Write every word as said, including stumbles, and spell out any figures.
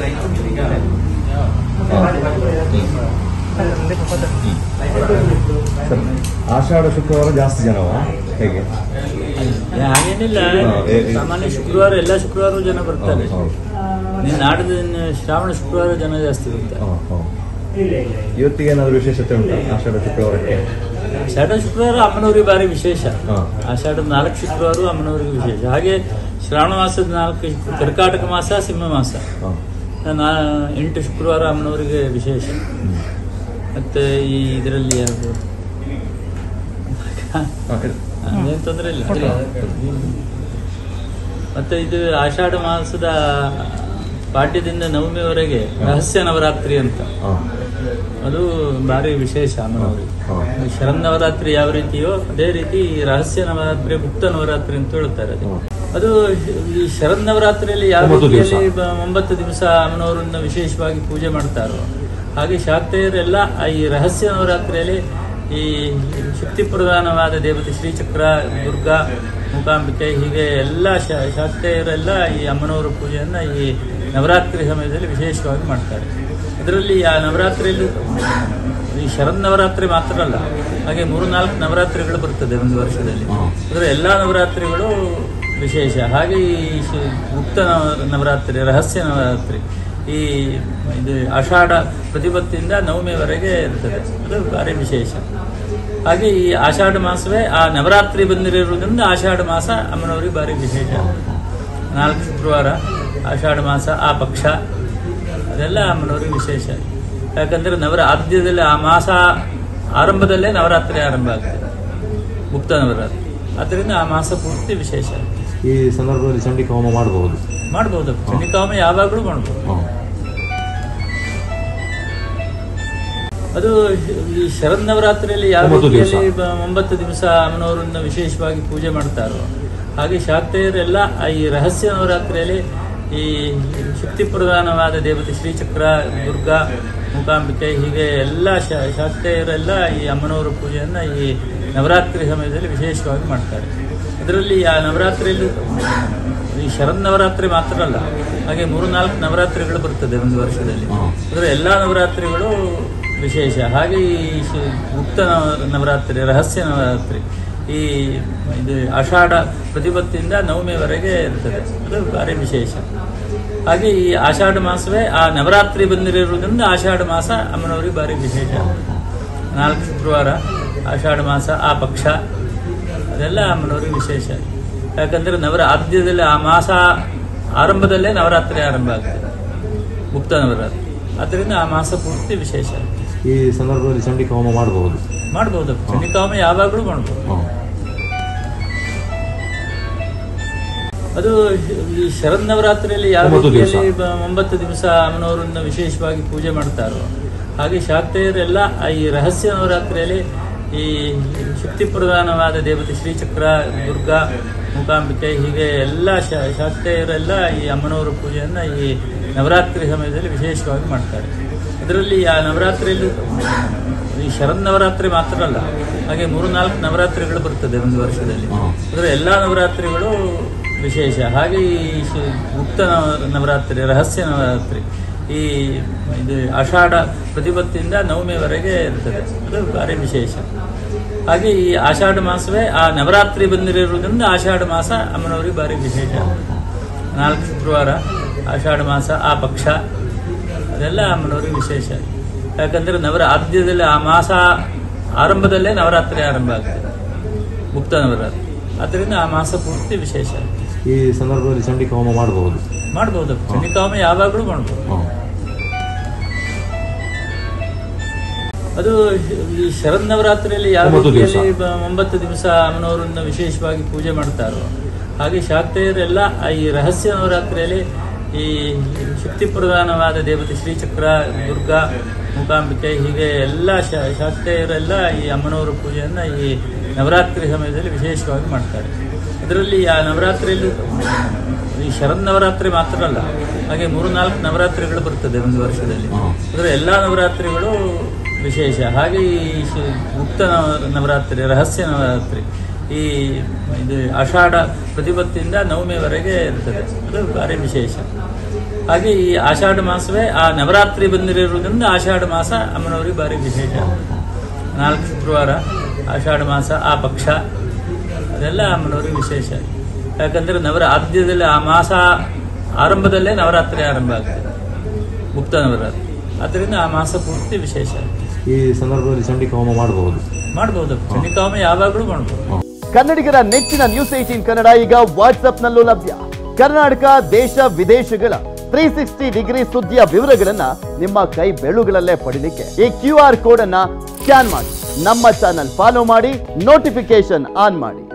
ಆಷಾಢ ಶುಕ್ರವಾರ ಜಾಸ್ತಿ ಜನವ ಹೇಗೆ? ಹಾಗೇನಿಲ್ಲ, ಸಾಮಾನ್ಯ ಶುಕ್ರವಾರ ಎಲ್ಲ ಶುಕ್ರವಾರ ಜನ ಬರ್ತಾರೆ. ನಾಡಿದ ಶ್ರಾವಣ ಶುಕ್ರವಾರ ಜನ ಜಾಸ್ತಿ ಬರ್ತಾರೆ. ಇವತ್ತಿಗೆ ಏನಾದ್ರು ವಿಶೇಷತೆ ಉಂಟು ಆಷಾಢ ಶುಕ್ರವಾರಕ್ಕೆ? ಆಷಾಢ ಶುಕ್ರವಾರ ಅಮ್ಮನವರಿಗೆ ಭಾರಿ ವಿಶೇಷ. ಆಷಾಢದ ನಾಲ್ಕು ಶುಕ್ರವಾರ ಅಮ್ಮನವರಿಗೆ ವಿಶೇಷ. ಹಾಗೆ ಶ್ರಾವಣ ಮಾಸದ ನಾಲ್ಕು ಕರ್ಕಾಟಕ ಮಾಸ, ಸಿಂಹ ಮಾಸ, ನಾ ಎಂಟು ಶುಕ್ರವಾರ ಅಮ್ಮನವರಿಗೆ ವಿಶೇಷ. ಮತ್ತೆ ಈ ಇದರಲ್ಲಿ ಯಾವುದು ಅದೇನು ತೊಂದರೆ ಇಲ್ಲ. ಮತ್ತೆ ಇದು ಆಷಾಢ ಮಾಸದ ಪಾಡ್ಯದಿಂದ ನವಮಿವರೆಗೆ ರಹಸ್ಯ ನವರಾತ್ರಿ ಅಂತ, ಅದು ಭಾರಿ ವಿಶೇಷ ಅಮ್ಮನವರಿಗೆ. ಶರನ್ನವರಾತ್ರಿ ಯಾವ ರೀತಿಯೋ ಅದೇ ರೀತಿ ರಹಸ್ಯ ನವರಾತ್ರಿ, ಗುಪ್ತ ನವರಾತ್ರಿ ಅಂತ ಹೇಳುತ್ತಾರೆ. ಅದು ಅದು ಈ ಶರನ್ನವರಾತ್ರಿಯಲ್ಲಿ ಯಾವ ರೀತಿಯಲ್ಲಿ ಒಂಬತ್ತು ದಿವಸ ಅಮ್ಮನವರನ್ನ ವಿಶೇಷವಾಗಿ ಪೂಜೆ ಮಾಡ್ತಾರೋ ಹಾಗೆ ಶಾಕ್ತೆಯರೆಲ್ಲ ಈ ರಹಸ್ಯ ನವರಾತ್ರಿಯಲ್ಲಿ ಈ ಶಕ್ತಿ ಪ್ರಧಾನವಾದ ದೇವತೆ ಶ್ರೀಚಕ್ರ, ದುರ್ಗಾ, ಮೂಕಾಂಬಿಕೆ, ಹೀಗೆ ಎಲ್ಲ ಶಾಕ್ತೆಯರೆಲ್ಲ ಈ ಅಮ್ಮನವರ ಪೂಜೆಯನ್ನ ಈ ನವರಾತ್ರಿ ಸಮಯದಲ್ಲಿ ವಿಶೇಷವಾಗಿ ಮಾಡ್ತಾರೆ. ಇದರಲ್ಲಿ ಆ ನವರಾತ್ರಿಯಲ್ಲಿ ಈ ಶರನ್ನವರಾತ್ರಿ ಮಾತ್ರ ಅಲ್ಲ, ಹಾಗೆ ಮೂರು ನಾಲ್ಕು ನವರಾತ್ರಿಗಳು ಬರ್ತದೆ ಒಂದು ವರ್ಷದಲ್ಲಿ. ಅದರ ಎಲ್ಲ ನವರಾತ್ರಿಗಳು ವಿಶೇಷ. ಹಾಗೆ ಈ ಗುಪ್ತ ನವರಾತ್ರಿ, ರಹಸ್ಯ ನವರಾತ್ರಿ ಈ ಇದು ಆಷಾಢ ಪ್ರತಿಪತ್ತಿಯಿಂದ ನವಮಿವರೆಗೆ ಇರ್ತದೆ, ಅದು ಭಾರಿ ವಿಶೇಷ. ಹಾಗೆ ಈ ಆಷಾಢ ಮಾಸವೇ ಆ ನವರಾತ್ರಿ ಬಂದಿರುವುದರಿಂದ ಆಷಾಢ ಮಾಸ ಅಮ್ಮನವರಿಗೆ ಭಾರಿ ವಿಶೇಷ. ನಾಲ್ಕು ಶುಕ್ರವಾರ ಆಷಾಢ ಮಾಸ, ಆ ಪಕ್ಷ, ಅದೆಲ್ಲ ಅಮ್ಮನವರಿಗೆ ವಿಶೇಷ. ಯಾಕಂದ್ರೆ ನವರ ಆದ್ಯದಲ್ಲಿ ಆ ಮಾಸ ಆರಂಭದಲ್ಲೇ ನವರಾತ್ರಿ ಆರಂಭ ಆಗ್ತದೆ, ಗುಪ್ತ ನವರಾತ್ರಿ. ಆದ್ದರಿಂದ ಆ ಮಾಸ ಪೂರ್ತಿ ವಿಶೇಷ. ಈ ಸಂದರ್ಭದಲ್ಲಿ ಚಂಡಿಕಾ ಹೋಮ ಮಾಡಬಹುದು ಮಾಡಬಹುದು ಚಂಡಿಕಾ ಹೋಮ ಯಾವಾಗಲೂ ಮಾಡಬಹುದು. ಅದು ಈ ಶರನ್ನವರಾತ್ರಿಯಲ್ಲಿ ಯಾವ ರೀತಿಯಲ್ಲಿ ಒಂಬತ್ತು ದಿವಸ ಅಮ್ಮನವರನ್ನ ವಿಶೇಷವಾಗಿ ಪೂಜೆ ಮಾಡ್ತಾರೋ ಹಾಗೆ ಶಾಕ್ತೆಯರೆಲ್ಲ ಈ ರಹಸ್ಯ ನವರಾತ್ರಿಯಲ್ಲಿ ಈ ಶಕ್ತಿ ಪ್ರಧಾನವಾದ ದೇವತೆ ಶ್ರೀಚಕ್ರ, ದುರ್ಗಾ, ಮೂಕಾಂಬಿಕೆ, ಹೀಗೆ ಎಲ್ಲ ಶಾಕ್ತೆಯರೆಲ್ಲ ಈ ಅಮ್ಮನವರ ಪೂಜೆಯನ್ನ ಈ ನವರಾತ್ರಿ ಸಮಯದಲ್ಲಿ ವಿಶೇಷವಾಗಿ ಮಾಡ್ತಾರೆ. ಇದರಲ್ಲಿ ಆ ನವರಾತ್ರಿಯಲ್ಲಿ ಈ ಶರನ್ನವರಾತ್ರಿ ಮಾತ್ರ ಅಲ್ಲ, ಹಾಗೆ ಮೂರು ನಾಲ್ಕು ನವರಾತ್ರಿಗಳು ಬರ್ತದೆ ಒಂದು ವರ್ಷದಲ್ಲಿ. ಅದರ ಎಲ್ಲ ನವರಾತ್ರಿಗಳು ವಿಶೇಷ. ಹಾಗೆ ಈ ಗುಪ್ತ ನವರಾತ್ರಿ, ರಹಸ್ಯ ನವರಾತ್ರಿ ಈ ಇದು ಆಷಾಢ ಪ್ರತಿಪತ್ತಿಯಿಂದ ನವಮಿವರೆಗೆ ಇರ್ತದೆ, ಅದು ಭಾರಿ ವಿಶೇಷ. ಹಾಗೆ ಈ ಆಷಾಢ ಮಾಸವೇ ಆ ನವರಾತ್ರಿ ಬಂದಿರುವುದರಿಂದ ಆಷಾಢ ಮಾಸ ಅಮ್ಮನವರಿಗೆ ಭಾರಿ ವಿಶೇಷ. ನಾಲ್ಕು ಶುಕ್ರವಾರ ಆಷಾಢ ಮಾಸ, ಆ ಪಕ್ಷ, ಅದೆಲ್ಲ ಅಮ್ಮನವರಿಗೆ ವಿಶೇಷ. ಯಾಕಂದ್ರೆ ನವರ ಆದ್ಯದಲ್ಲಿ ಆ ಮಾಸ ಆರಂಭದಲ್ಲೇ ನವರಾತ್ರಿ ಆರಂಭ ಆಗ್ತದೆ, ಗುಪ್ತ ನವರಾತ್ರಿ. ಆದ್ದರಿಂದ ಆ ಮಾಸ ಪೂರ್ತಿ ವಿಶೇಷ. ಈ ಸಂದರ್ಭದಲ್ಲಿ ಚಂಡಿಕಾ ಹೋಮ ಮಾಡಬಹುದು ಮಾಡಬಹುದು ಚಂಡಿಕಾ ಹೋಮ ಯಾವಾಗಲೂ ಮಾಡಬಹುದು. ಅದು ಈ ಶರನ್ನವರಾತ್ರಿಯಲ್ಲಿ ಯಾವ ರೀತಿಯಲ್ಲಿ ಒಂಬತ್ತು ದಿವಸ ಅಮ್ಮನವರನ್ನ ವಿಶೇಷವಾಗಿ ಪೂಜೆ ಮಾಡ್ತಾರೋ ಹಾಗೆ ಶಾಕ್ತೆಯರೆಲ್ಲ ಈ ರಹಸ್ಯ ನವರಾತ್ರಿಯಲ್ಲಿ ಈ ಶಕ್ತಿ ಪ್ರಧಾನವಾದ ದೇವತೆ ಶ್ರೀಚಕ್ರ, ದುರ್ಗಾ, ಮೂಕಾಂಬಿಕೆ, ಹೀಗೆ ಎಲ್ಲ ಶಾಕ್ತೆಯರೆಲ್ಲ ಈ ಅಮ್ಮನವರ ಪೂಜೆಯನ್ನ ಈ ನವರಾತ್ರಿ ಸಮಯದಲ್ಲಿ ವಿಶೇಷವಾಗಿ ಮಾಡ್ತಾರೆ. ಇದರಲ್ಲಿ ಆ ನವರಾತ್ರಿಯಲ್ಲಿ ಈ ಶರನ್ನವರಾತ್ರಿ ಮಾತ್ರ ಅಲ್ಲ, ಹಾಗೆ ಮೂರು ನಾಲ್ಕು ನವರಾತ್ರಿಗಳು ಬರ್ತದೆ ಒಂದು ವರ್ಷದಲ್ಲಿ. ಅದರ ಎಲ್ಲ ನವರಾತ್ರಿಗಳು ವಿಶೇಷ. ಹಾಗೆ ಈ ಗುಪ್ತ ನವರಾತ್ರಿ, ರಹಸ್ಯ ನವರಾತ್ರಿ ಈ ಇದು ಆಷಾಢ ಪ್ರತಿಪತ್ತಿಯಿಂದ ನವಮಿವರೆಗೆ ಇರ್ತದೆ, ಅದು ಭಾರಿ ವಿಶೇಷ. ಹಾಗೆ ಈ ಆಷಾಢ ಮಾಸವೇ ಆ ನವರಾತ್ರಿ ಬಂದಿರುವುದರಿಂದ ಆಷಾಢ ಮಾಸ ಅಮ್ಮನವರಿಗೆ ಭಾರಿ ವಿಶೇಷ. ನಾಲ್ಕು ಶುಕ್ರವಾರ ಆಷಾಢ ಮಾಸ, ಆ ಪಕ್ಷ, ಅದೆಲ್ಲ ಅಮ್ಮನವರಿಗೆ ವಿಶೇಷ. ಯಾಕಂದ್ರೆ ನವರ ಆದ್ಯದಲ್ಲಿ ಆ ಮಾಸ ಆರಂಭದಲ್ಲೇ ನವರಾತ್ರಿ ಆರಂಭ ಆಗ್ತದೆ, ಗುಪ್ತ ನವರಾತ್ರಿ. ಆದ್ದರಿಂದ ಆ ಮಾಸ ಪೂರ್ತಿ ವಿಶೇಷ. ಈ ಸಂದರ್ಭದಲ್ಲಿ ಚಂಡಿಕಾ ಹೋಮ ಮಾಡಬಹುದು ಮಾಡಬಹುದು ಚಂಡಿಕಾ ಹೋಮ ಯಾವಾಗಲೂ ಮಾಡಬಹುದು. ಅದು ಈ ಶರನ್ನವರಾತ್ರಿಯಲ್ಲಿ ಯಾವ ರೀತಿಯಲ್ಲಿ ಒಂಬತ್ತು ದಿವಸ ಅಮ್ಮನವರನ್ನ ವಿಶೇಷವಾಗಿ ಪೂಜೆ ಮಾಡ್ತಾರೋ ಹಾಗೆ ಶಾಕ್ತೆಯರೆಲ್ಲ ಈ ರಹಸ್ಯ ನವರಾತ್ರಿಯಲ್ಲಿ ಈ ಶಕ್ತಿ ಪ್ರಧಾನವಾದ ದೇವತೆ ಶ್ರೀಚಕ್ರ, ದುರ್ಗಾ, ಮೂಕಾಂಬಿಕೆ, ಹೀಗೆ ಎಲ್ಲ ಶಾಕ್ತೆಯರೆಲ್ಲ ಈ ಅಮ್ಮನವರ ಪೂಜೆಯನ್ನ ಈ ನವರಾತ್ರಿ ಸಮಯದಲ್ಲಿ ವಿಶೇಷವಾಗಿ ಮಾಡ್ತಾರೆ. ಇದರಲ್ಲಿ ಆ ನವರಾತ್ರಿಯಲ್ಲಿ ಈ ಶರನ್ನವರಾತ್ರಿ ಮಾತ್ರ ಅಲ್ಲ, ಹಾಗೆ ಮೂರು ನಾಲ್ಕು ನವರಾತ್ರಿಗಳು ಬರ್ತದೆ ಒಂದು ವರ್ಷದಲ್ಲಿ. ಅದರ ಎಲ್ಲ ನವರಾತ್ರಿಗಳು ವಿಶೇಷ. ಹಾಗೆ ಈ ಗುಪ್ತ ನವರಾತ್ರಿ, ರಹಸ್ಯ ನವರಾತ್ರಿ ಈ ಇದು ಆಷಾಢ ಪ್ರತಿಪತ್ತಿಯಿಂದ ನವಮಿಯವರೆಗೆ ಇರ್ತದೆ. ಅದು ಭಾರಿ ವಿಶೇಷ. ಹಾಗೆ ಈ ಆಷಾಢ ಮಾಸವೇ ಆ ನವರಾತ್ರಿ ಬಂದಿರುವುದರಿಂದ ಆಷಾಢ ಮಾಸ ಅಮ್ಮನವರಿಗೆ ಭಾರಿ ವಿಶೇಷ. ನಾಲ್ಕು ಶುಕ್ರವಾರ ಆಷಾಢ ಮಾಸ, ಆ ಪಕ್ಷ ಅದೆಲ್ಲ ಅಮ್ಮನವರಿಗೆ ವಿಶೇಷ. ಯಾಕಂದರೆ ನವರ ಆದ್ಯದಲ್ಲಿ ಆ ಮಾಸ ಆರಂಭದಲ್ಲೇ ನವರಾತ್ರಿ ಆರಂಭ ಆಗ್ತದೆ, ಮುಕ್ತ ನವರಾತ್ರಿ. ಆದ್ದರಿಂದ ಆ ಮಾಸ ಪೂರ್ತಿ ವಿಶೇಷ. ಈ ಸಂದರ್ಭದಲ್ಲಿ ಚಂಡಿಕಾ ಹೋಮ ಮಾಡಬಹುದು ಮಾಡಬಹುದು ಚಂಡಿಕಾ ಹೋಮ ಯಾವಾಗಲೂ ಮಾಡಬಹುದು. ಕನ್ನಡಿಗರ ನೆಚ್ಚಿನ ನ್ಯೂಸ್ ಏಟೀನ್ ಕನ್ನಡ ಈಗ ವಾಟ್ಸ್ಆಪ್ನಲ್ಲೂ ಲಭ್ಯ. ಕರ್ನಾಟಕ, ದೇಶ ವಿದೇಶಗಳ ತ್ರೀ ಸಿಕ್ಸ್ಟಿ ಡಿಗ್ರಿ ಸುದ್ದಿಯ ವಿವರಗಳನ್ನ ನಿಮ್ಮ ಕೈ ಬೆರಳುಗಳಲ್ಲೇ ಪಡಿಲಿಕ್ಕೆ ಈ ಕ್ಯೂ ಆರ್ ಕೋಡ್ ಅನ್ನ ಸ್ಕ್ಯಾನ್ ಮಾಡಿ, ನಮ್ಮ ಚಾನಲ್ ಫಾಲೋ ಮಾಡಿ, ನೋಟಿಫಿಕೇಶನ್ ಆನ್ ಮಾಡಿ.